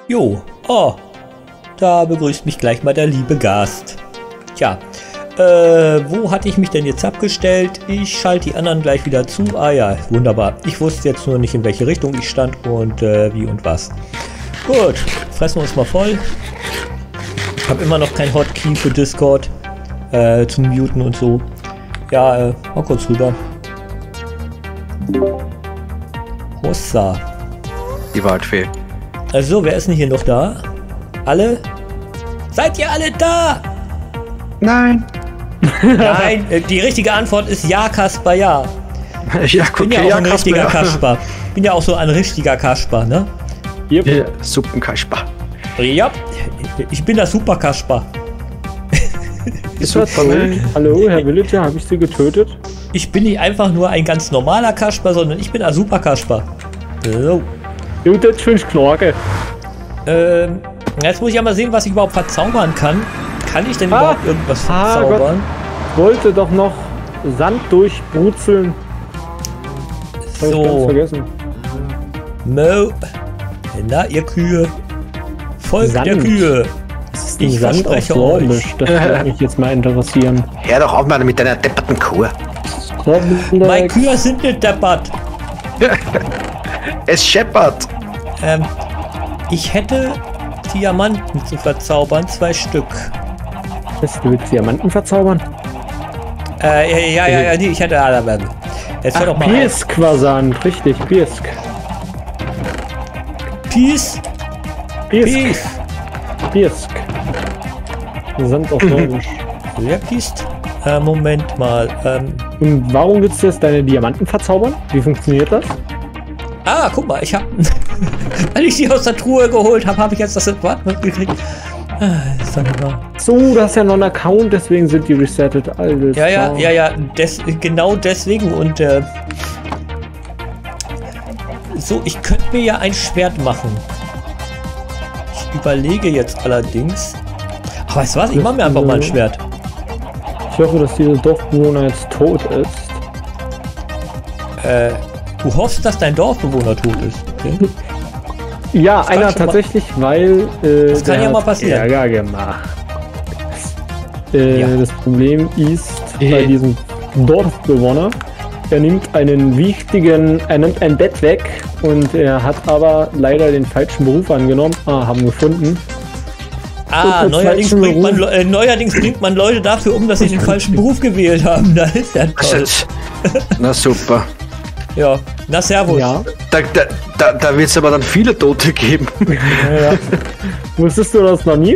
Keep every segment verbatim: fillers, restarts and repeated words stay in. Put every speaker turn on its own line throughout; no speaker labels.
Jo, oh, da begrüßt mich gleich mal der liebe Gast. Tja, äh, wo hatte ich mich denn jetzt abgestellt? Ich schalte die anderen gleich wieder zu. Ah ja, wunderbar. Ich wusste jetzt nur nicht, in welche Richtung ich stand und äh, wie und was. Gut, fressen wir uns mal voll. Ich habe immer noch kein Hotkey für Discord äh, zum Muten und so. Ja, äh, mal kurz rüber. Hossa.
Die Waldfee.
Also, wer ist denn hier noch da? Alle? Seid ihr alle da?
Nein.
Nein, äh, die richtige Antwort ist ja, Kasper, ja.
Ja,
Ich bin
okay,
ja auch
ja,
ein
Kasper,
richtiger
ja.
Kasper. Ich bin ja auch so ein richtiger Kasper, ne?
Yep.
Ja, Suppenkasper.
Ja, ich bin der Super Kasper.
Ist das toll? Hallo, Herr Villager, habe ich Sie getötet?
Ich bin nicht einfach nur ein ganz normaler Kasper, sondern ich bin ein Super Kasper. So.
Jo, das ist schön Knorke.
Ähm, jetzt muss ich ja mal sehen, was ich überhaupt verzaubern kann. Kann ich denn
Ah.
überhaupt irgendwas
Ah,
verzaubern?
Ich wollte doch noch Sand durchbrutzeln. Hab ich ganz
So,
vergessen.
Mo. Na, ihr Kühe. Folgt
Sand.
der Kühe.
Die
Ich
Sand aus
verspreche
Sorbisch,
euch.
das würde mich jetzt mal interessieren.
Hör doch auf mal mit deiner depperten Kuh.
Meine Kühe sind nicht deppert.
Es scheppert.
Ähm, ich hätte Diamanten zu verzaubern, zwei Stück.
Was, du willst Diamanten verzaubern?
Äh, ja, ja, ja, nee, ich hätte alle. Jetzt hör doch mal auf.
Piersk-Quasant, richtig, Piersk.
Peace,
Piersk,
Peace.
Piersk. Sand aus Sorbisch.
Wer pisst? Äh, Moment mal. Ähm,
Und warum willst du jetzt deine Diamanten verzaubern? Wie funktioniert das?
ah, guck mal, ich hab. Weil ich die aus der Truhe geholt habe, habe ich jetzt das Apartment gekriegt. Ah, ist doch nicht wahr.
So, du hast ja noch einen Account, deswegen sind die resettet. Alles
Ja, ja,
klar.
ja, ja, des, genau deswegen und äh, so, ich könnte mir ja ein Schwert machen. Ich überlege jetzt allerdings. Ach, weißt du was? Ich mache mir einfach mal ein Schwert.
Ich hoffe, dass dieser Dorfbewohner jetzt tot ist.
Äh, du hoffst, dass dein Dorfbewohner tot ist. Okay.
Ja,
kann
einer
schon mal-
tatsächlich, weil äh,
Das kann
der
ja mal
hat
passieren.
Ärger gemacht. Äh,
Ja.
Das Problem ist
Äh.
bei diesem Dorfbewohner, er nimmt einen wichtigen, er nimmt ein Bett weg und er hat aber leider den falschen Beruf angenommen. Ah, haben gefunden.
Ah,
Und als
neuerdings
falschen
bringt, man,
Beruf-
Le- äh, neuerdings bringt man Leute dafür um, dass sie den falschen Beruf gewählt haben. Das ist ja toll.
Na super.
Ja, na servus.
Ja.
Da, da, da, da wird es aber dann viele Tote geben.
Ja, ja. Wusstest du das noch nie?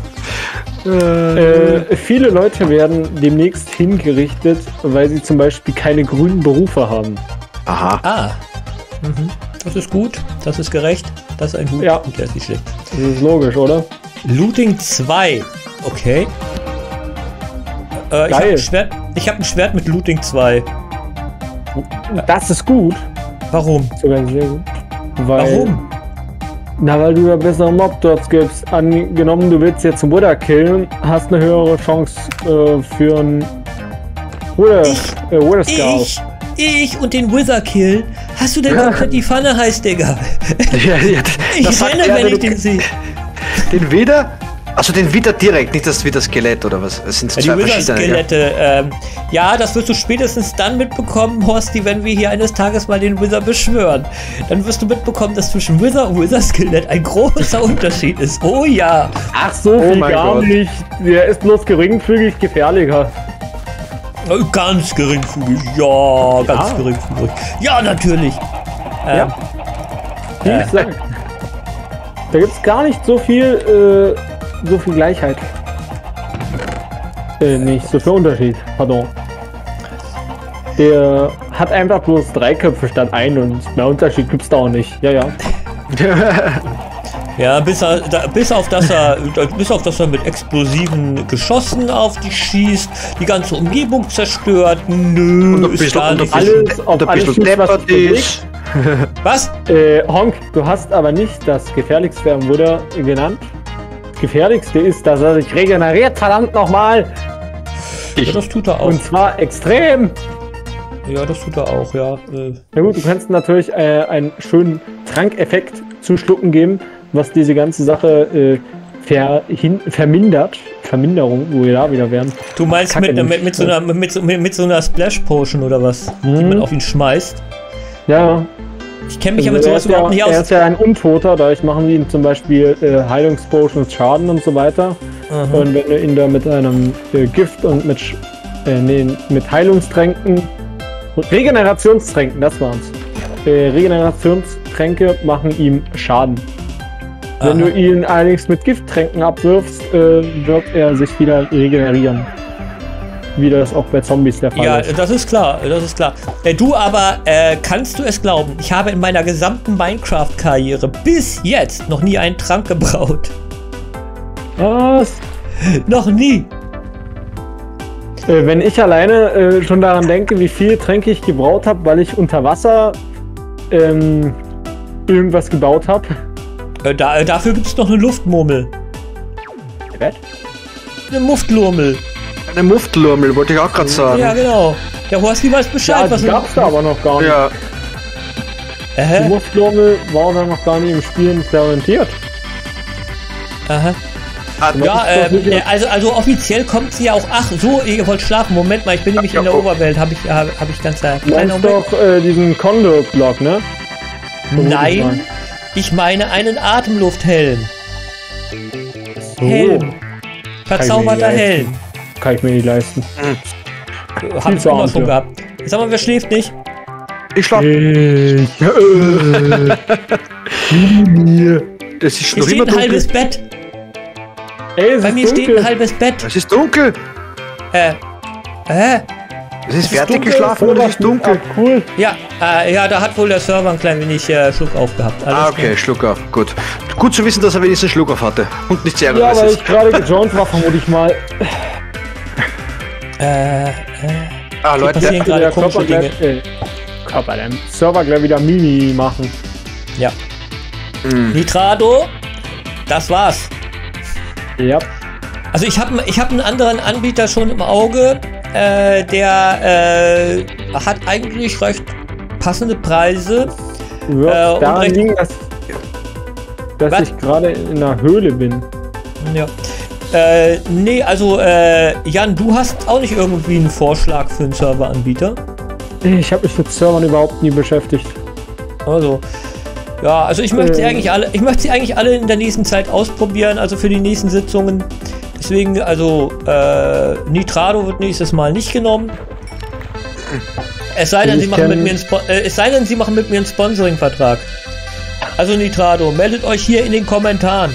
Äh, viele Leute werden demnächst hingerichtet, weil sie zum Beispiel keine grünen Berufe haben.
Aha.
Ah, mhm. Das ist gut, das ist gerecht, das ist ein Hut
Ja.
und der ist nicht schlecht.
Das ist logisch, oder?
Looting zwei, okay. Äh, ich habe
Geil.
ein, Schwert- ich hab ein Schwert mit Looting zwei.
Das ist gut.
Warum?
Sogar sehr gut. Weil,
Warum?
Na, weil du ja bessere Mob-Dots gibst. Angenommen, du willst jetzt einen Wither killen, hast eine höhere Chance äh, für einen Wither,
Ich-
äh, Wither Scout.
Ich, ich und den Wither kill. Hast du denn komplett die Pfanne heiß, Digga?
Ja, ja,
Ich
das sagt
renne,
er,
wenn ich
du-
den sehe.
Den Widder? Also den Widder direkt, nicht das Widder-Skelett oder was? Es sind
Ja,
zwei
die
verschiedene. Ja.
Wither-Skelette. Ähm, ja, das wirst du spätestens dann mitbekommen, Horsti, wenn wir hier eines Tages mal den Wither beschwören. Dann wirst du mitbekommen, dass zwischen Wither und Wither-Skelett ein großer Unterschied ist. Oh ja.
Ach so,
Oh
viel
mein
gar
Gott.
nicht. Der ist bloß geringfügig gefährlicher.
Äh, Ganz geringfügig. Ja, ganz
Ja.
geringfügig. Ja, natürlich. Ähm,
Ja. Wie
Äh.
gesagt. Da gibt es gar nicht so viel, äh, so viel Gleichheit. Äh, nicht so viel Unterschied, pardon. Der hat einfach bloß drei Köpfe statt ein und mehr Unterschied gibt's da auch nicht. Ja, ja.
Ja, bis, er, da, bis, auf das er, bis auf das er mit explosiven Geschossen auf dich schießt, die ganze Umgebung zerstört. Nö,
Und ein
ist
bisschen,
gar
und ein
nicht.
bisschen,
Alles- auf
und ein
alles
bisschen
schießt, was
deppert
sich
ist.
Was?
Äh, Honk, du hast aber nicht das Gefährlichste am Wither genannt. Das Gefährlichste ist, dass er sich regeneriert, verdammt nochmal.
Ja, das tut er auch.
Und zwar extrem.
Ja, das tut er auch, ja. Äh,
Na gut, du kannst natürlich äh, einen schönen Trankeffekt zu schlucken geben, was diese ganze Sache äh, verhin, vermindert. Verminderung, wo wir da wieder wären.
Du meinst
Kacke
mit, mit,
nicht.
mit, so einer, mit, so- mit, mit so einer Splash Potion oder was? Die
Mhm.
man auf ihn schmeißt?
Ja,
Ich kenne mich ja
also
mit
er,
sowas
ist ja,
überhaupt nicht
er
aus.
ist ja ein Untoter, dadurch machen wir ihm zum Beispiel äh, Heilungspotions Schaden und so weiter.
Mhm.
Und wenn du ihn da mit einem äh, Gift und mit, Sch- äh, nee, mit Heilungstränken, Regenerationstränken, das waren's. Äh, Regenerationstränke machen ihm Schaden. Wenn
Aha.
du ihn allerdings mit Gifttränken abwirfst, äh, wird er sich wieder regenerieren. Wie das auch bei Zombies der Fall
Ja,
ist.
das ist klar, das ist klar. Äh, du aber, äh, kannst du es glauben, ich habe in meiner gesamten Minecraft-Karriere bis jetzt noch nie einen Trank gebraut.
Was?
Noch nie.
Äh, wenn ich alleine äh, schon daran denke, wie viele Tränke ich gebraut habe, weil ich unter Wasser ähm, irgendwas gebaut habe.
Äh, da, äh, dafür gibt es noch eine Luftmurmel. Eine Muftlurmel.
Eine Muftlurmel, wollte ich auch gerade sagen.
Ja, genau. Der Horsti weiß Bescheid,
Ja,
was
die gab's da aber noch gar nicht.
Ja,
Die
Aha,
Muftlummel war da noch gar nicht im Spiel implementiert.
aha.
Ah,
Ja,
ist doch
ähm,
sicher-
äh, also, also offiziell kommt sie ja auch. Ach so, ihr wollt schlafen. Moment mal, ich bin nämlich in der
Ja, oh.
Oberwelt. Habe ich, hab, hab ich ganz da.
Du
Kleiner
meinst
Moment.
doch äh, diesen Condor-Block, ne? Vermute ich
Nein,
mal.
ich meine einen Atemlufthelm.
So,
Helm. Verzauberter
Kann ich mir
Helm.
kann ich mir nicht leisten.
Hab ich
zu
immer
arm
schon
für.
gehabt. Sag mal, wer schläft nicht?
ich schlaf.
Ich,
Das ist
Mir
noch
steht
immer
ein
dunkel.
halbes Bett.
Ey, es
Bei
ist
mir steht
dunkel.
ein halbes Bett.
Es ist dunkel.
Äh, äh,
Es ist fertig
dunkel,
geschlafen und es ist dunkel.
Ah, cool.
ja, äh, ja, da hat wohl der Server ein klein wenig äh, Schluck aufgehabt. Alles
Ah, okay, Schluck auf. Gut. Gut zu wissen, dass er wenigstens Schluck auf hatte. Und nicht sehr
Ja,
ärgerlich
weil
ist.
ich gerade gejoint war, vermute ich mal.
klar. Äh, äh,
Ah,
hier
Leute,
passieren gerade
der
komische
Körper
Dinge.
gleich, äh, Körper, der Server gleich wieder Mini machen.
Ja.
Hm.
Nitrado, das war's.
Ja.
Also ich habe ich hab einen anderen Anbieter schon im Auge, äh, der äh, hat eigentlich recht passende Preise.
Wird
Äh, und
daran
recht-
liegen, dass, dass
Was?
ich gerade in einer Höhle bin.
Ja. Äh, nee, also äh, Jan, du hast auch nicht irgendwie einen Vorschlag für einen Serveranbieter.
Ich habe mich mit Servern überhaupt nie beschäftigt.
Also, ja, also ich möchte sie
Ähm.
eigentlich alle, ich möchte sie eigentlich alle in der nächsten Zeit ausprobieren, also für die nächsten Sitzungen. Deswegen, also, äh, Nitrado wird nächstes Mal nicht genommen. Es sei denn,
Ich
sie machen mit
kenn-
mir einen Spo äh, es sei denn, sie machen mit mir einen Sponsoring-Vertrag. Also Nitrado, meldet euch hier in den Kommentaren.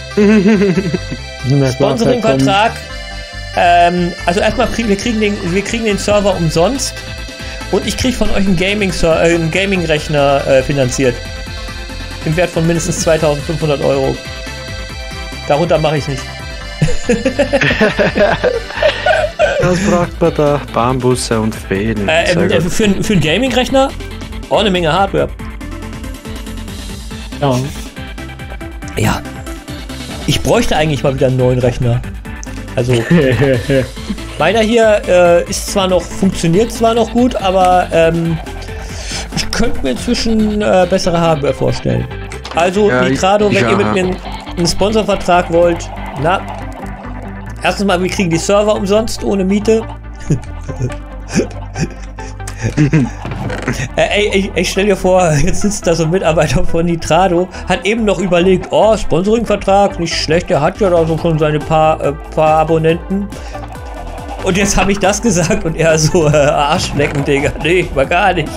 Na klar,
Sponsoring-Vertrag. Ähm, also erstmal kriegen wir kriegen den, wir kriegen den Server umsonst und ich kriege von euch einen Gaming äh, einen Gaming-Rechner äh, finanziert. Im Wert von mindestens zweitausendfünfhundert Euro. Darunter mache ich es nicht.
Was braucht man da? Bambusse und Fäden.
Äh,
Sehr
äh,
gut.
für, einen- für einen Gaming-Rechner auch eine Menge Hardware.
Ja.
Ja. Ich bräuchte eigentlich mal wieder einen neuen Rechner. Also meiner hier äh, ist zwar noch, funktioniert zwar noch gut, aber ähm, ich könnte mir inzwischen äh, bessere Hardware vorstellen. Also
Ja, ich-
Nitrado, wenn
ja.
ihr mit mir einen, einen Sponsorvertrag wollt, na, erstens mal, wir kriegen die Server umsonst ohne Miete. äh, ey, ey, ey, stell dir vor, jetzt sitzt da so ein Mitarbeiter von Nitrado, hat eben noch überlegt, oh, Sponsoringvertrag, nicht schlecht, der hat ja da so schon seine paar, äh, paar Abonnenten. Und jetzt habe ich das gesagt und er so, äh, Arschlecken, Digga, nee, war gar nicht.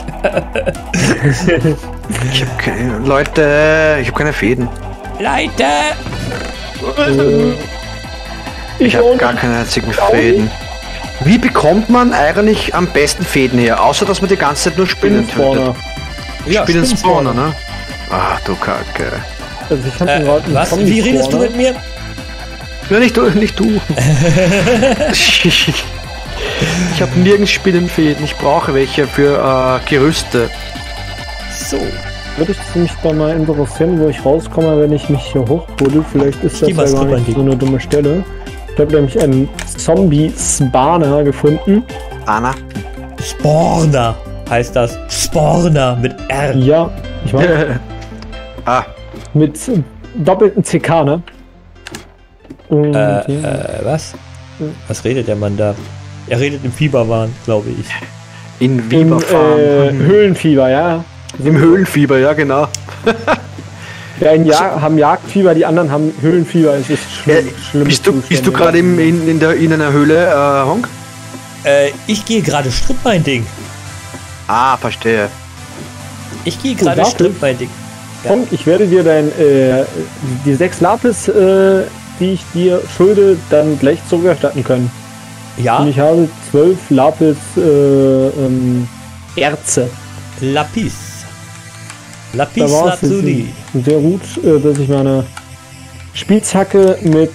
Ich hab keine, Leute, ich habe keine Fäden.
Leute!
Äh,
Ich
auch
habe
nicht.
gar keine einzigen
Auch
Fäden. Wie bekommt man eigentlich am besten Fäden her? Außer, dass man die ganze Zeit nur Spinnen tötet.
Spinnenspawner.
Ja,
Spinnen
Spinnenspawner.
spawnen, ne? Ach du Kacke.
Also ich habe
Äh,
gerade einen
was? Wie redest du mit mir?
Ja, nicht du, nicht du. Ich habe nirgends Spinnenfäden. Ich brauche welche für äh, Gerüste.
So.
Würde ich mich da mal interessieren, wo ich rauskomme, wenn ich mich hier hochbuddel. Vielleicht ist
Ich geh mal
das ja gar
strippern
nicht
gehen.
so eine dumme Stelle. Ich habe nämlich einen Zombie-Spawner gefunden.
Anna.
Spawner heißt das. Spawner mit R.
Ja, ich weiß.
ah,
Mit doppelten C K, ne? Und,
Äh,
ja.
äh, was? Was redet der Mann da? Er redet im Fieberwahn, glaube ich.
In
Im
Biberfarm.
äh, Höhlenfieber, ja.
Im Höhlenfieber, ja genau.
Die einen ja haben Jagdfieber, die anderen haben Höhlenfieber. Es ist schlimm.
Ja,
schlimme
bist du, bist du
Zustände.
gerade in, in, in, der- in einer Höhle, äh, Honk?
Äh, ich gehe gerade Strip mein Ding.
Ah, verstehe.
Ich gehe gerade
warte.
Strip mein Ding.
Komm, ich werde dir dein, äh, die sechs Lapis, äh, die ich dir schulde, dann gleich zurückerstatten können.
Ja,
Und ich habe zwölf Lapis, äh, ähm, Erze.
Lapis.
Da
Lapis
war es
Lazuli.
sehr gut, äh, dass ich meine Spitzhacke mit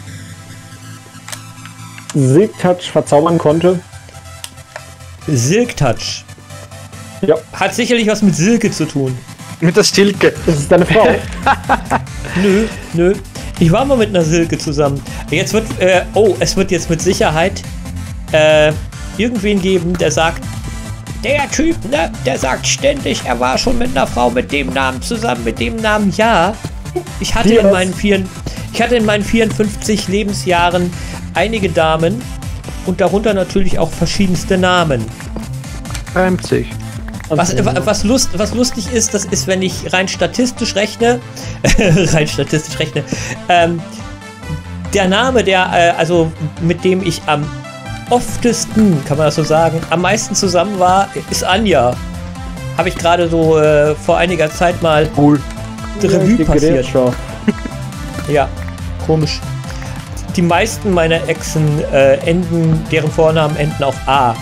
Silk Touch verzaubern konnte.
Silk Touch.
Ja,
Hat sicherlich was mit Silke zu tun.
Mit der Stilke.
das ist deine Frau.
Nö, nö. Ich war mal mit einer Silke zusammen. Jetzt wird, äh, oh, es wird jetzt mit Sicherheit äh, irgendwen geben, der sagt, der Typ, ne, der sagt ständig, er war schon mit einer Frau mit dem Namen zusammen, mit dem Namen, ja. Ich hatte,
Die
in
was?
meinen, vier, ich hatte in meinen vierundfünfzig Lebensjahren einige Damen und darunter natürlich auch verschiedenste Namen.
Reimt sich.
Was, wa- was, lust, was lustig ist, das ist, wenn ich rein statistisch rechne, rein statistisch rechne, ähm, der Name, der, äh, also mit dem ich am oftesten, kann man das so sagen, am meisten zusammen war, ist Anja. Habe ich gerade so äh, vor einiger Zeit mal
Cool.
Revue
Die
passiert.
Gerätschaft.
Ja, komisch. Die meisten meiner Exen äh, enden, deren Vornamen enden auf A.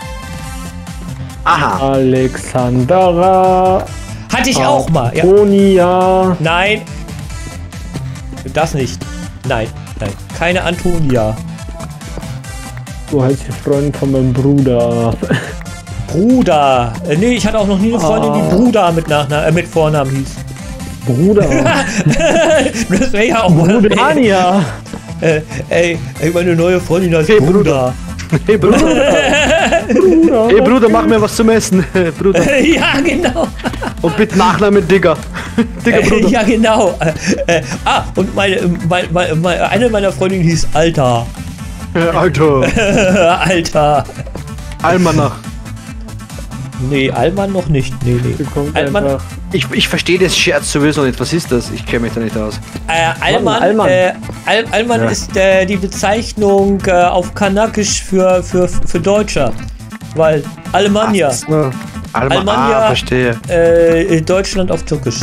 Aha.
Alexandra.
Hatte ich auch mal, ja.
Antonia.
Nein. Das nicht. Nein, nein. Keine Antonia.
Du heißt die Freundin von meinem Bruder.
Bruder. Äh, nee, ich hatte auch noch nie eine Freundin,
Ah.
die Bruder mit, Nachna äh, mit Vornamen hieß.
Bruder.
Das wäre ja auch mal.
Bruder Anja.
Äh, ey, ey, meine neue Freundin heißt
Hey,
Bruder.
Hey Bruder.
Bruder.
Hey Bruder, mach mir was zum Essen. Bruder.
Ja, genau.
Und bitte Nachname Digger. Digger
Äh,
Bruder.
ja, genau. Äh, äh, ah, und meine, meine, meine, meine, eine meiner Freundinnen hieß Alter.
Äh, Alter.
Alter.
Almanach.
Nee, Alman noch nicht. Nee, nee.
Kommt
Alman,
einfach.
Ich, ich verstehe das Scherz sowieso nicht. Was ist das? Ich kenne mich da nicht aus.
Äh, Alman,
Alman.
Äh, Al Alman
Ja.
ist äh, die Bezeichnung äh, auf Kanakisch für, für, für Deutscher. Weil Alemannia,
Ja. Alma
Almanja.
Ah, verstehe.
äh, Deutschland auf Türkisch.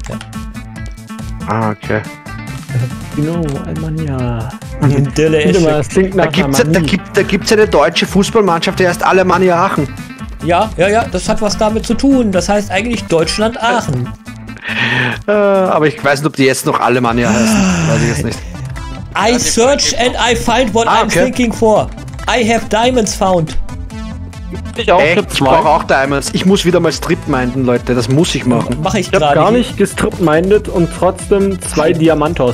Ah, okay.
Genau, Almania.
Dille
Guck mal,
Eschek.
das klingt
Da
nach
gibt's, da
Harmonie.
gibt, da gibt's eine deutsche Fußballmannschaft, die heißt Alemannia Aachen.
Ja, ja, ja, das hat was damit zu tun. Das heißt eigentlich Deutschland Aachen.
Äh, aber ich weiß nicht, ob die jetzt noch Alemannia heißen. Weiß ich jetzt nicht.
I search and I find what
Ah,
I'm
okay.
thinking for. I have diamonds found.
Ich auch, ich
Echt?
hab
Ich
zwei.
brauche auch Diamonds. Ich muss wieder mal Strip minden, Leute. Das muss ich machen.
Mache ich
Ich hab
gerade.
gar
hier.
nicht gestrip-minded und trotzdem zwei Diamantos.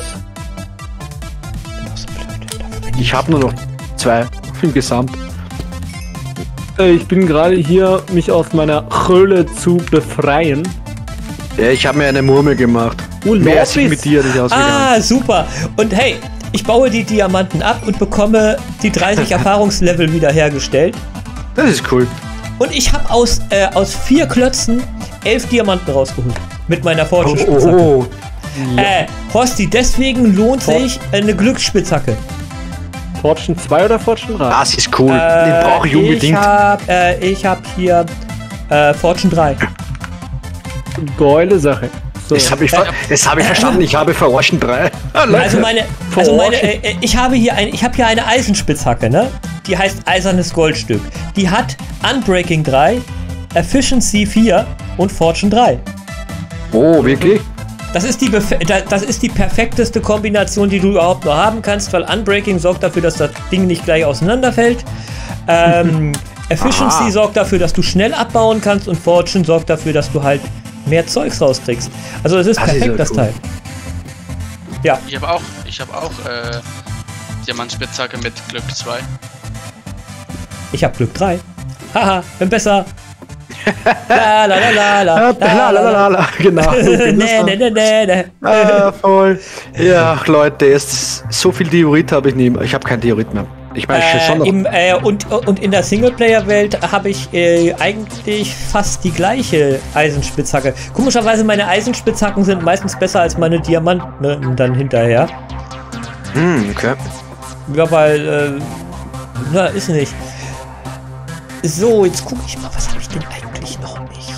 Ich habe nur noch zwei im Gesamt.
Äh, Ich bin gerade hier, mich aus meiner Höhle zu befreien.
Ja, ich habe mir eine Murmel gemacht.
Oh,
Mehr als ich
Lorbis.
mit dir nicht ausgegangen.
Ah, super. Und hey, ich baue die Diamanten ab und bekomme die dreißig Erfahrungslevel wiederhergestellt.
Das ist cool.
Und ich habe aus, äh, aus vier Klötzen elf Diamanten rausgeholt. Mit meiner
Oh,
Fortune-Spitzhacke.
oh,
Äh, Horsti, deswegen lohnt
For-
sich eine Glücksspitzhacke.
Fortune zwei oder Fortune drei?
das ist cool.
Äh,
Den brauche ich unbedingt.
Ich hab, äh, ich hab hier äh, Fortune drei.
Geile Sache. So.
Das habe ich, ver das hab ich verstanden. Ich habe Verorschen drei.
Also meine, also meine, äh, äh, ich habe hier ein, ich habe hier eine Eisenspitzhacke, ne? Die heißt eisernes Goldstück. Die hat Unbreaking drei, Efficiency vier und Fortune drei.
Oh, wirklich?
Das ist, die befe- da- das ist die perfekteste Kombination, die du überhaupt nur haben kannst, weil Unbreaking sorgt dafür, dass das Ding nicht gleich auseinanderfällt. Ähm, Efficiency
Ah.
sorgt dafür, dass du schnell abbauen kannst und Fortune sorgt dafür, dass du halt mehr Zeugs rauskriegst. Also es ist
Das ist
perfekt,
ja
das
cool.
Teil. Ja,
Ich habe auch, ich habe auch äh, Diamantspitzhacke mit Glück zwei.
ich habe Glück drei. Haha, bin besser. La la la la la.
La, la, la, la, la. Genau.
Nee, nee, nee, nee, nee.
Ah, voll. Ja, Leute, jetzt so viel Diorit habe ich nicht mehr. Ich habe kein Diorit mehr. Ich meine,
Äh,
schon noch.
im, äh, und, und in der Singleplayer-Welt habe ich äh, eigentlich fast die gleiche Eisenspitzhacke. Komischerweise, meine Eisenspitzhacken sind meistens besser als meine Diamanten dann hinterher.
Hm, okay.
Ja, weil, äh, na, ist nicht. So, jetzt gucke ich mal, was habe ich denn eigentlich noch nicht?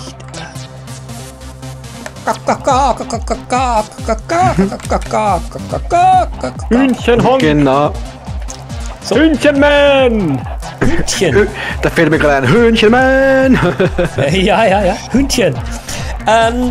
Hühnchenhong!
Genau.
So.
Hühnchenman!
Hühnchen.
Da fällt mir gerade ein Hühnchenmann.
Äh, ja, ja, ja, Hühnchen. Ähm,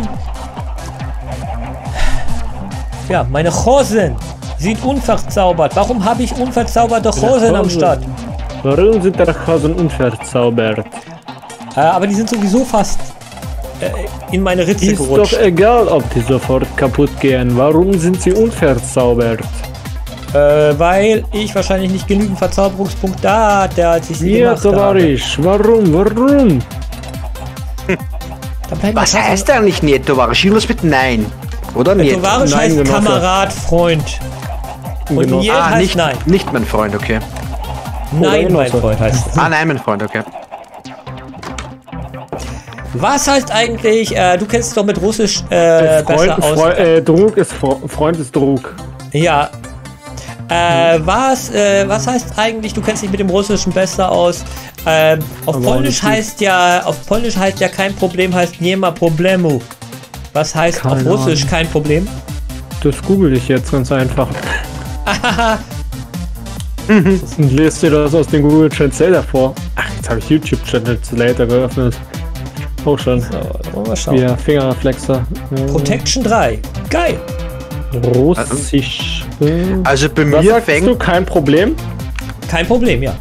ja, meine Hosen sind unverzaubert. Warum habe ich unverzauberte Hosen am Start?
Warum sind deine Hosen unverzaubert?
Äh, aber die sind sowieso fast äh, in meine Ritze
Ist doch
gerutscht.
egal, ob die sofort kaputt gehen. Warum sind sie unverzaubert?
Äh, weil ich wahrscheinlich nicht genügend Verzauberungspunkte hatte, als ich sie
Ja,
gemacht habe.
Tovarisch, warum, warum?
Da bleiben
Was
wir
heißt eigentlich nicht, Tovarisch? Irgendwas mit Nein. Oder
Äh,
nicht?
Tovarisch
Nein,
heißt
Genosse.
Kamerad, Freund. Und
Genosse.
Niel
Ah,
heißt
nicht,
nein.
nicht mein Freund, okay.
Nein, mein
Genosse.
Freund heißt es.
Ah, nein, mein Freund, okay.
Was heißt eigentlich, äh, du kennst es doch mit Russisch äh,
Freund,
besser aus.
Freund, äh, Drug ist Fre Freund ist Drug.
Ja. Äh, was, äh, was heißt eigentlich, du kennst dich mit dem Russischen besser aus? Ähm, auf
Aber
Polnisch
nicht gut.
heißt ja, auf Polnisch heißt ja kein Problem, heißt nie ma problemu. Was heißt
Keine
auf Russisch
Ahnung.
kein Problem?
Das google ich jetzt ganz einfach. Und lest dir das aus dem Google Translator vor. Ach, jetzt habe ich YouTube Translator geöffnet. Auch schon.
So, wollen wir mal schauen.
Ja, Fingerreflexer. Äh,
Protection drei. Geil.
Russisch. Äh,
Also bei
Was
mir
sagst
fängt.
du? Kein Problem?
Kein Problem, ja.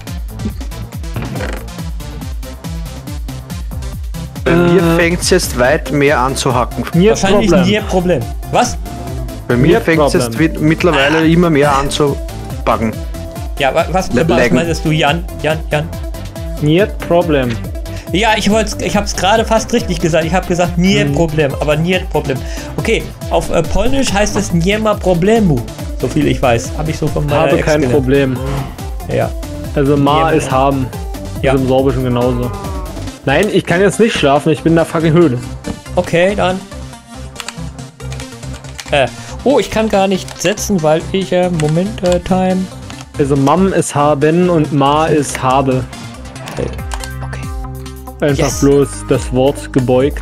Bei mir fängt es jetzt weit mehr an zu hacken.
Nie
Wahrscheinlich
Problem.
nie ein Problem. Was?
Bei mir
Mir
fängt es jetzt
Problem.
wi- mittlerweile immer mehr an zu buggen.
Ja, wa- was,
Le-
was
laggen.
meintest du, Jan? Jan, Jan?
Nie Problem.
Ja, ich wollte, ich habe es gerade fast richtig gesagt. Ich habe gesagt, nie
Mhm.
Problem, aber nie Problem. Okay, auf äh, Polnisch heißt es nie ma problemu. So viel ich weiß, habe ich so von meiner
Habe
Ex
kein
gelernt.
Problem.
Ja.
Also Ma
Nie-
ist haben.
Ja.
Ist im Sorbischen genauso. Nein, ich kann jetzt nicht schlafen, ich bin in der fucking Höhle.
Okay, dann. Äh, oh, ich kann gar nicht setzen, weil ich, äh, Moment, äh, Time.
Also Mam ist haben und Ma ist habe.
Okay.
Einfach
Yes.
bloß das Wort gebeugt.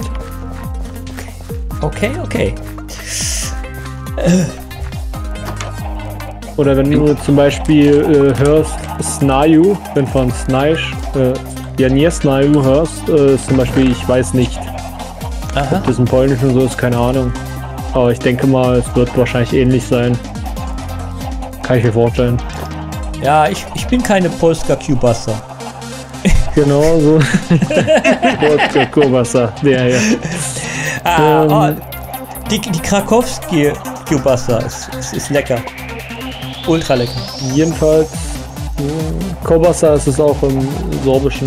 Okay, okay.
Oder wenn du zum Beispiel äh, hörst Snaju, wenn von Snaisch, äh, ja nie Snaju hörst, äh, ist zum Beispiel ich weiß nicht.
Aha.
Das in Polnisch und so ist keine Ahnung. Aber ich denke mal, es wird wahrscheinlich ähnlich sein. Kann ich mir vorstellen.
Ja, ich, ich bin keine Polska Kiełbasa.
Genau so. Wodka Kobasa, der hier.
Ah,
Ähm.
oh, die, die Krakowski Kiełbasa ist, ist, ist lecker. Ultra lecker.
Jedenfalls, äh, Kobasa ist es auch im Sorbischen.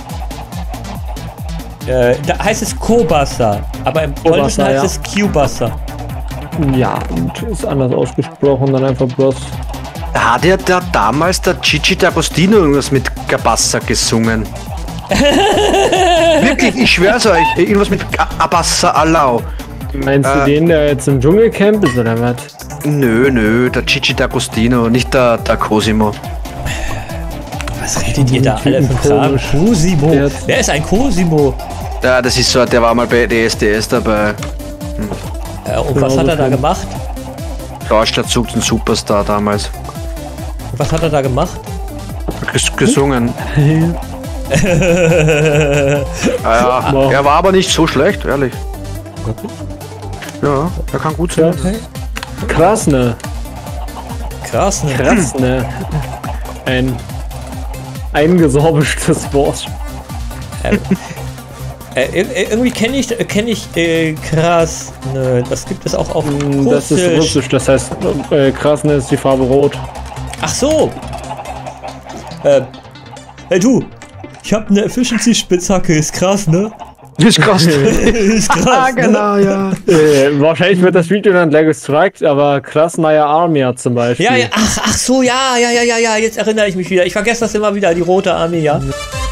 Äh, da heißt es Kobasa, aber im Polnischen heißt
ja.
es Kiełbasa.
Ja, und ist anders ausgesprochen, dann einfach bloß.
Da hat ja der, damals der Gigi D'Agostino irgendwas mit Gabassa gesungen. Wirklich, ich schwör's euch, irgendwas mit Ga- Abassa Allau.
Meinst du
Äh.
den, der jetzt im Dschungelcamp ist oder was?
Nö, nö, der Gigi D'Agostino, nicht der, der Cosimo.
Was redet ihr da alle für Kram?
Komisch.
Cosimo.
Der-
Wer ist ein Cosimo?
Ja, das ist so, der war mal bei D S D S dabei.
Äh, und was
Genau,
hat er da
so
gemacht?
Deutschland sucht einen Superstar damals.
Was hat er da gemacht?
Ges gesungen. Ah, ja,
Wow.
er war aber nicht so schlecht, ehrlich. Ja, er kann gut
Ja.
singen.
Krass, ne?
Krass, ne?
Krass, ne? Ein eingesorbischtes Wort.
Äh, ir- irgendwie kenne ich, kenn ich äh, krass. Ne, das gibt es auch auf
Mm, Das ist
Russisch.
russisch, das heißt, äh, krass, ne, ist die Farbe rot.
Ach so. Äh, hey du, ich hab eine Efficiency-Spitzhacke, ist krass, ne?
Ist krass.
Ist krass,
Ah, genau, ja.
Äh, wahrscheinlich wird das Video dann Lego Strike, aber Krasnaya Armia zum Beispiel.
Ja, ja, ach, ach so, ja, ja, ja, ja, ja, jetzt erinnere ich mich wieder. Ich vergesse das immer wieder, die rote Armee, ja.